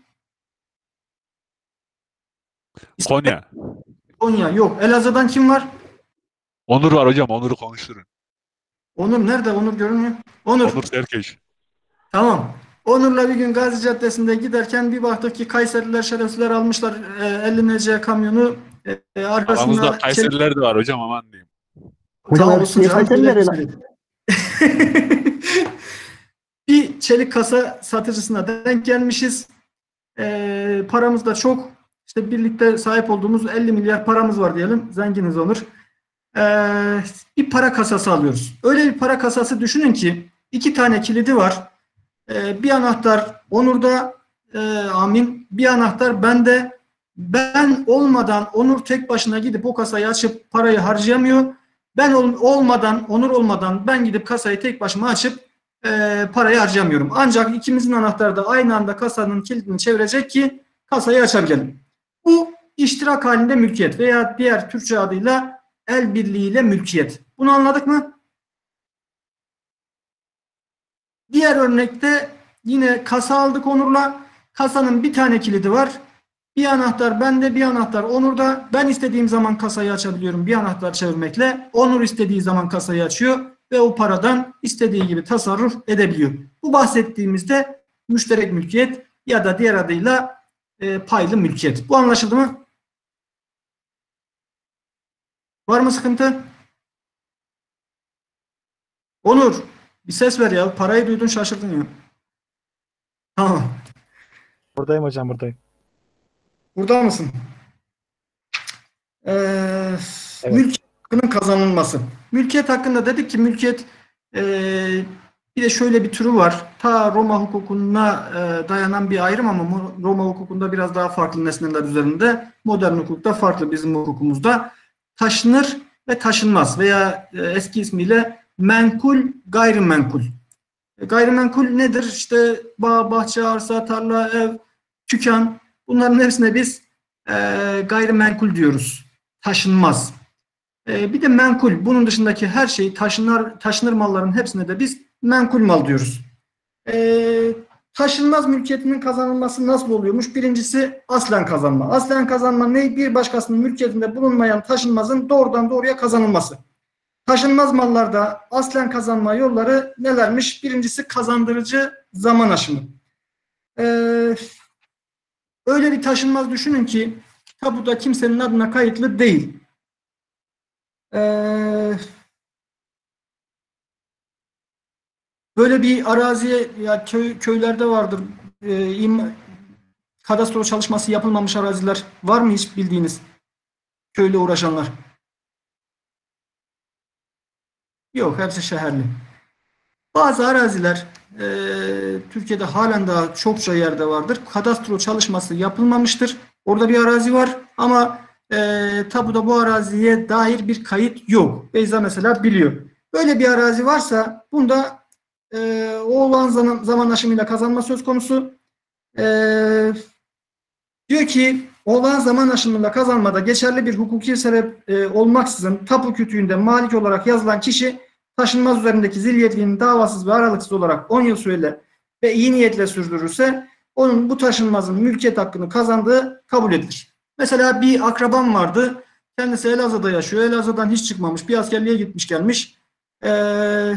Konya.
Konya. Yok. Elazığ'dan kim var?
Onur var hocam. Onur'u konuşturun.
Onur nerede? Onur görünmüyor. Onur.
Onur Serkeş.
Tamam. Onur'la bir gün Gazi Caddesi'nde giderken bir baktık ki Kayseriler şerefsizler almışlar e, elli nece kamyonu e, e, arkasında
Aramızda Kayseriler de var hocam, aman diyeyim.
Hocam
Sağ
hepsi
olsun
niye
canım,
Kayseriler
bile
lan?
bilsin. Bir çelik kasa satıcısına denk gelmişiz. E, paramız da çok. İşte birlikte sahip olduğumuz elli milyar paramız var diyelim. Zenginiz Onur. E, bir para kasası alıyoruz. Öyle bir para kasası düşünün ki iki tane kilidi var. E, bir anahtar Onur'da, e, amin. Bir anahtar bende. Ben olmadan Onur tek başına gidip o kasayı açıp parayı harcayamıyor. Ben ol, olmadan, Onur olmadan ben gidip kasayı tek başıma açıp e, parayı harcayamıyorum. Ancak ikimizin anahtarı da aynı anda kasanın kilidini çevirecek ki kasayı açabilelim. Bu iştirak halinde mülkiyet veya diğer Türkçe adıyla el birliğiyle mülkiyet. Bunu anladık mı? Diğer örnekte yine kasa aldık Onur'la. Kasanın bir tane kilidi var. Bir anahtar bende, bir anahtar Onur'da. Ben istediğim zaman kasayı açabiliyorum bir anahtar çevirmekle. Onur istediği zaman kasayı açıyor ve o paradan istediği gibi tasarruf edebiliyor. Bu bahsettiğimizde müşterek mülkiyet ya da diğer adıyla e, paylı mülkiyet. Bu anlaşıldı mı? Var mı sıkıntı? Onur, bir ses ver ya. Parayı duydun şaşırdın ya. Tamam.
Buradayım hocam, buradayım.
Burada mısın? Ee,
Evet.
Mülkiyet hakkının kazanılması. Mülkiyet hakkında dedik ki mülkiyet e, bir de şöyle bir türü var. Ta Roma hukukuna e, dayanan bir ayrım ama Roma hukukunda biraz daha farklı nesneler üzerinde. Modern hukukta farklı, bizim hukukumuzda. Taşınır ve taşınmaz veya e, eski ismiyle menkul, gayrimenkul. E, gayrimenkul nedir? İşte bağ, bahçe, arsa, tarla, ev, dükkan. Bunların hepsine biz e, gayrimenkul diyoruz. Taşınmaz. E, bir de menkul. Bunun dışındaki her şeyi taşınır, taşınır malların hepsine de biz menkul mal diyoruz. E, taşınmaz mülkiyetinin kazanılması nasıl oluyormuş? Birincisi aslen kazanma. Aslen kazanma ne? Bir başkasının mülkiyetinde bulunmayan taşınmazın doğrudan doğruya kazanılması. Taşınmaz mallarda aslen kazanma yolları nelermiş? Birincisi kazandırıcı zaman aşımı. Eee Öyle bir taşınmaz düşünün ki tapuda kimsenin adına kayıtlı değil. Ee, böyle bir araziye ya köy, köylerde vardır. Ee, im, kadastro çalışması yapılmamış araziler var mı hiç bildiğiniz? Köyle uğraşanlar. Yok, hepsi şehirli. Bazı araziler e, Türkiye'de halen daha çokça yerde vardır. Kadastro çalışması yapılmamıştır. Orada bir arazi var ama e, tapuda bu araziye dair bir kayıt yok. Beyza mesela biliyor. Böyle bir arazi varsa bunda e, o olan zaman, zaman aşımıyla kazanma söz konusu. E, diyor ki olan zaman aşımıyla kazanmada geçerli bir hukuki sebep e, olmaksızın tapu kütüğünde malik olarak yazılan kişi taşınmaz üzerindeki zilyetliğini davasız ve aralıksız olarak on yıl süreyle ve iyi niyetle sürdürürse onun bu taşınmazın mülkiyet hakkını kazandığı kabul edilir. Mesela bir akrabam vardı. Kendisi Elazığ'da yaşıyor. Elazığ'dan hiç çıkmamış. Bir askerliğe gitmiş gelmiş. Ee,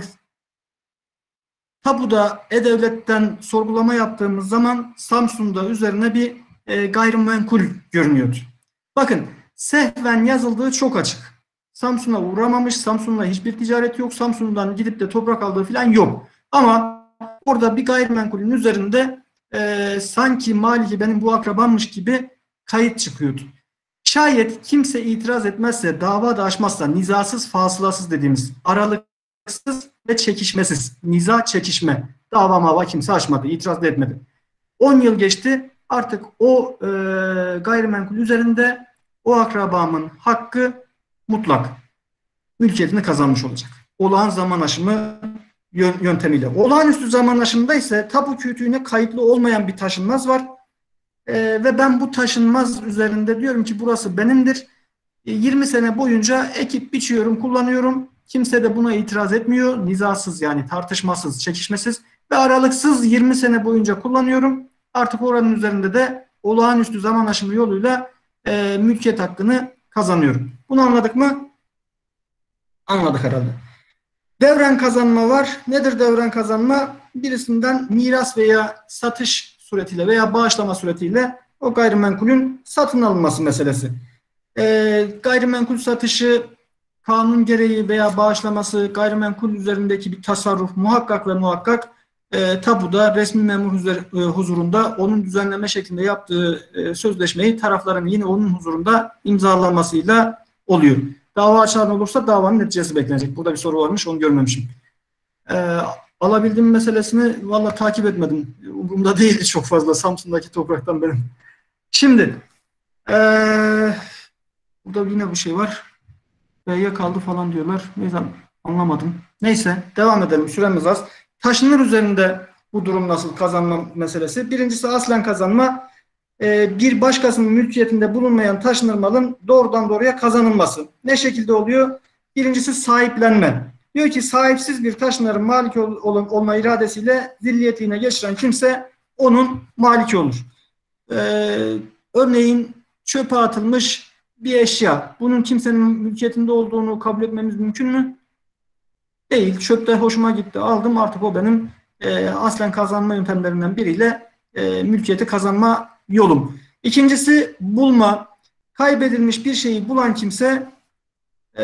tapuda E-Devlet'ten sorgulama yaptığımız zaman Samsun'da üzerine bir e, gayrimenkul görünüyordu. Bakın sehven yazıldığı çok açık. Samsun'a uğramamış, Samsun'la hiçbir ticaret yok, Samsun'dan gidip de toprak aldığı falan yok. Ama orada bir gayrimenkulün üzerinde e, sanki maliki benim bu akrabammış gibi kayıt çıkıyordu. Şayet kimse itiraz etmezse, dava da açmazsa, nizasız, fasılasız dediğimiz aralıksız ve çekişmesiz, niza çekişme, dava mava kimse açmadı, itiraz da etmedi. on yıl geçti, artık o e, gayrimenkul üzerinde o akrabamın hakkı mutlak, mülkiyetini kazanmış olacak. Olağan zaman aşımı yöntemiyle. Olağanüstü zaman aşımında ise tapu kütüğüne kayıtlı olmayan bir taşınmaz var. Ee, ve ben bu taşınmaz üzerinde diyorum ki burası benimdir. E, yirmi sene boyunca ekip biçiyorum, kullanıyorum. Kimse de buna itiraz etmiyor. Nizasız, yani tartışmasız, çekişmesiz ve aralıksız yirmi sene boyunca kullanıyorum. Artık oranın üzerinde de olağanüstü zaman aşımı yoluyla e, mülkiyet hakkını kazanıyorum. Bunu anladık mı? Anladık herhalde. Devren kazanma var. Nedir devren kazanma? Birisinden miras veya satış suretiyle veya bağışlama suretiyle o gayrimenkulün satın alınması meselesi. E, gayrimenkul satışı kanun gereği veya bağışlaması gayrimenkul üzerindeki bir tasarruf muhakkak ve muhakkak e, tapuda resmi memur huzur, e, huzurunda onun düzenleme şeklinde yaptığı e, sözleşmeyi tarafların yine onun huzurunda imzalamasıyla oluyor. Dava açılan olursa davanın neticesi beklenecek. Burada bir soru varmış, onu görmemişim. Ee, alabildiğim meselesini valla takip etmedim. Umurumda değildi çok fazla Samsun'daki topraktan benim. Şimdi ee, burada yine bir şey var. B'ye kaldı falan diyorlar. Neyse, anlamadım. Neyse devam edelim. Süremiz az. Taşınır üzerinde bu durum nasıl kazanma meselesi? Birincisi aslen kazanma. Bir başkasının mülkiyetinde bulunmayan taşınır malın doğrudan doğruya kazanılması. Ne şekilde oluyor? Birincisi sahiplenme. Diyor ki sahipsiz bir taşınırın maliki ol, olma iradesiyle zilliyetine geçiren kimse onun maliki olur. Ee, örneğin çöpe atılmış bir eşya. Bunun kimsenin mülkiyetinde olduğunu kabul etmemiz mümkün mü? Değil. Çöpte hoşuma gitti, aldım, artık o benim e, aslen kazanma yöntemlerinden biriyle e, mülkiyeti kazanma yolum. İkincisi bulma. Kaybedilmiş bir şeyi bulan kimse e,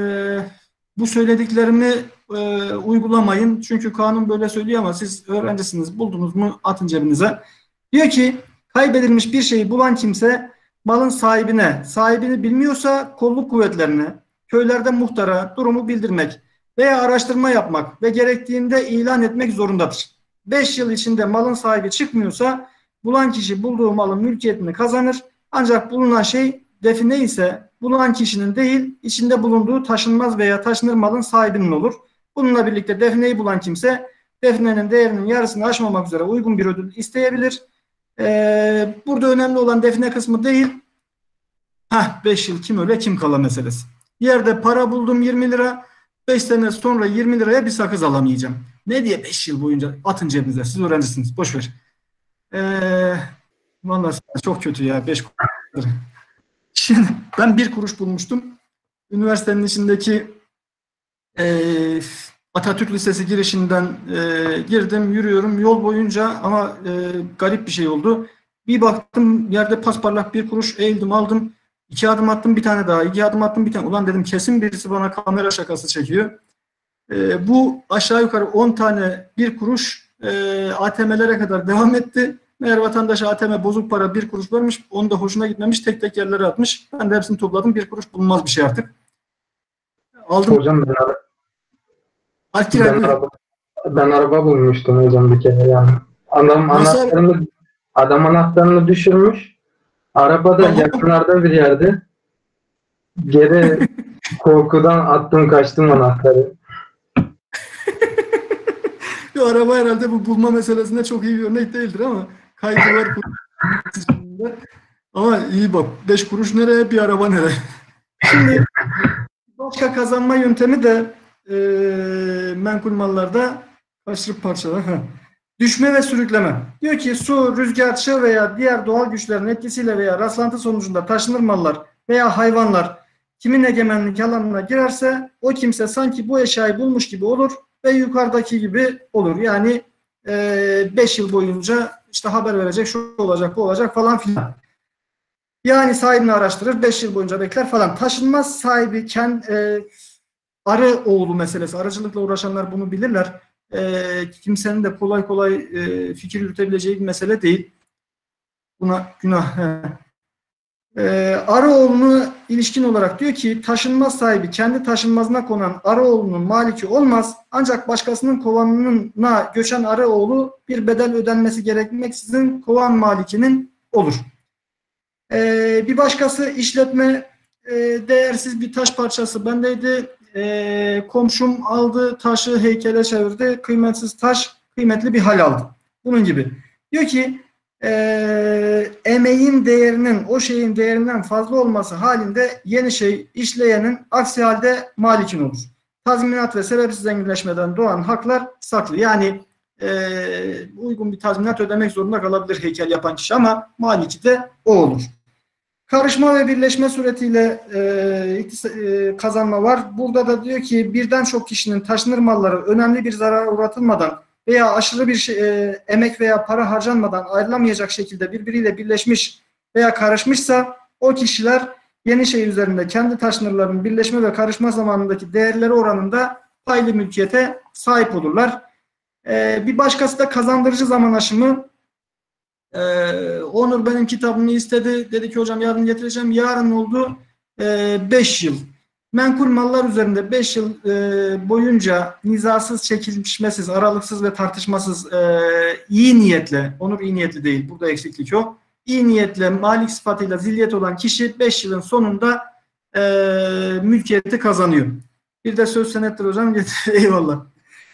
bu söylediklerimi e, uygulamayın. Çünkü kanun böyle söylüyor ama siz öğrencisiniz. Buldunuz mu atın cebinize. Diyor ki kaybedilmiş bir şeyi bulan kimse malın sahibine, sahibini bilmiyorsa kolluk kuvvetlerine, köylerde muhtara durumu bildirmek veya araştırma yapmak ve gerektiğinde ilan etmek zorundadır. beş yıl içinde malın sahibi çıkmıyorsa bulan kişi bulduğu malın mülkiyetini kazanır. Ancak bulunan şey define ise bulunan kişinin değil, içinde bulunduğu taşınmaz veya taşınır malın sahibinin olur. Bununla birlikte defineyi bulan kimse definenin değerinin yarısını aşmamak üzere uygun bir ödül isteyebilir. Ee, burada önemli olan define kısmı değil, beş yıl kim öle kim kala meselesi. Yerde para buldum yirmi lira, beş sene sonra yirmi liraya bir sakız alamayacağım. Ne diye beş yıl boyunca atın cebinize, siz öğrencisiniz, boş ver. Ee, vallahi çok kötü ya. Beş kuruş. Şimdi ben bir kuruş bulmuştum. Üniversitenin içindeki e, Atatürk Lisesi girişinden e, girdim, yürüyorum yol boyunca ama e, garip bir şey oldu. Bir baktım yerde pasparlak bir kuruş, eğildim aldım. İki adım attım, bir tane daha. İki adım attım, bir tane. Ulan dedim kesin birisi bana kamera şakası çekiyor. E, bu aşağı yukarı on tane bir kuruş e, A T M'lere kadar devam etti. Meğer vatandaş A T M bozuk para bir kuruş vermiş. Onu da hoşuna gitmemiş. Tek tek yerlere atmış. Ben de hepsini topladım. Bir kuruş bulunmaz bir şey artık. Aldım.
Hocam ben, ara
Akil
ben,
abi.
araba, ben araba bulmuştum hocam bir kere yani. Adam
Nasıl?
anahtarını, adam anahtarını düşürmüş. Araba da yakınlarda bir yerde. Geri korkudan attım kaçtım anahtarı.
Bir araba herhalde bu bulma meselesinde çok iyi bir örnek değildir ama kaydı var. Ama iyi bak. Beş kuruş nereye, bir araba nereye? Şimdi başka kazanma yöntemi de e, menkul mallarda kaçırıp parçala. Düşme ve sürükleme. Diyor ki su, rüzgar, çığ veya diğer doğal güçlerin etkisiyle veya rastlantı sonucunda taşınır mallar veya hayvanlar kimin egemenlik alanına girerse o kimse sanki bu eşyayı bulmuş gibi olur ve yukarıdaki gibi olur. Yani beş yıl boyunca işte haber verecek, şu olacak, bu olacak falan filan. Yani sahibini araştırır, beş yıl boyunca bekler falan. Taşınmaz sahibi kendi e, arı oğlu meselesi. Arıcılıkla uğraşanlar bunu bilirler. E, kimsenin de kolay kolay e, fikir yürütebileceği bir mesele değil. Buna günah. He. E, Arıoğlu'nu ilişkin olarak diyor ki taşınmaz sahibi kendi taşınmazına konan Arıoğlu'nun maliki olmaz. Ancak başkasının kovanına göçen Arıoğlu bir bedel ödenmesi gerekmeksizin kovan malikinin olur. E, bir başkası işletme e, değersiz bir taş parçası bendeydi. E, komşum aldı taşı heykele çevirdi. Kıymetsiz taş kıymetli bir hal aldı. Bunun gibi. Diyor ki e, emeğin değerinin o şeyin değerinden fazla olması halinde yeni şey işleyenin aksi halde malikin olur. Tazminat ve sebepsiz zenginleşmeden doğan haklar saklı. Yani e, uygun bir tazminat ödemek zorunda kalabilir heykel yapan kişi ama maliki de o olur. Karışma ve birleşme suretiyle e, e, kazanma var. Burada da diyor ki birden çok kişinin taşınır malları önemli bir zarara uğratılmadan veya aşırı bir şey, e, emek veya para harcanmadan ayrılamayacak şekilde birbiriyle birleşmiş veya karışmışsa o kişiler yeni şey üzerinde kendi taşınırların birleşme ve karışma zamanındaki değerleri oranında paylı mülkiyete sahip olurlar. E, bir başkası da kazandırıcı zaman aşımı. Ee, Onur benim kitabımı istedi. Dedi ki hocam yarın getireceğim. Yarın oldu beş yıl. Menkul mallar üzerinde beş yıl e, boyunca nizasız, çekişmesiz, aralıksız ve tartışmasız e, iyi niyetle, Onur iyi niyetli değil, burada eksiklik yok. İyi niyetle malik sıfatıyla zilyet olan kişi beş yılın sonunda e, mülkiyeti kazanıyor. Bir de söz senettir hocam. Getir. Eyvallah.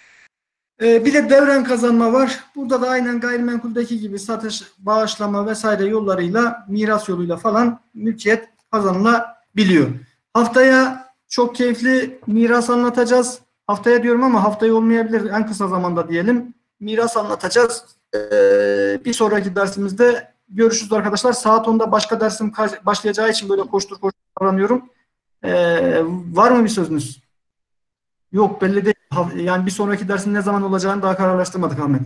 Bir de devren kazanma var. Burada da aynen gayrimenkuldeki gibi satış, bağışlama vesaire yollarıyla, miras yoluyla falan mülkiyet kazanılabiliyor. Haftaya çok keyifli miras anlatacağız. Haftaya diyorum ama haftaya olmayabilir. En kısa zamanda diyelim. Miras anlatacağız. Ee, bir sonraki dersimizde görüşürüz arkadaşlar. Saat onda başka dersim başlayacağı için böyle koştur koştur davranıyorum. Ee, var mı bir sözünüz? Yok belli değil. Yani bir sonraki dersin ne zaman olacağını daha kararlaştırmadık Ahmet.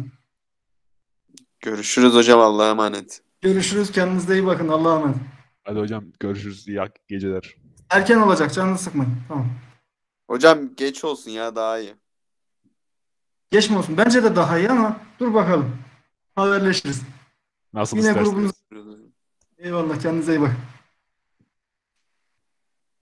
Görüşürüz hocam. Allah'a emanet.
Görüşürüz. Kendinize iyi bakın. Allah'a emanet.
Hadi hocam görüşürüz. İyi geceler.
Erken olacak. Canınızı sıkmayın. Tamam.
Hocam geç olsun ya daha iyi.
Geç mi olsun? Bence de daha iyi ama dur bakalım. Haberleşiriz.
Nasıl
Yine
isterseniz.
grubunuz. Eyvallah. Kendinize iyi bakın.